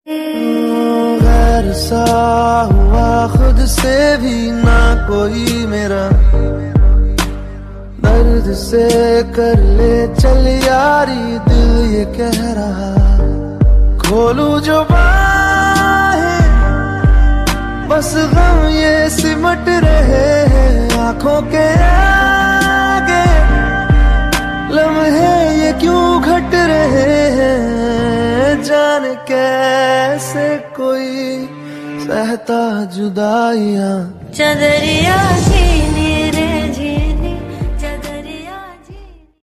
गैर सा हुआ खुद से भी ना कोई मेरा, दर्द से कर ले चल यारी दिल ये कह रहा। खोलू जो बाहें बस गम ये सिमट रहे हैं, आंखों के आगे लम्हे ये क्यों घट रहे हैं। जान कैसे कोई सहता जुदाइयां चदरिया की